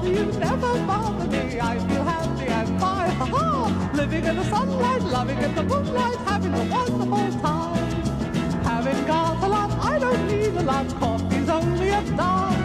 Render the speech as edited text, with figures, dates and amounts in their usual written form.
you never bother me. I feel happy and fine, ha-ha! Living in the sunlight, loving in the moonlight, having a wonderful time. Having got a lot, I don't need a lot. Coffee's only a dime.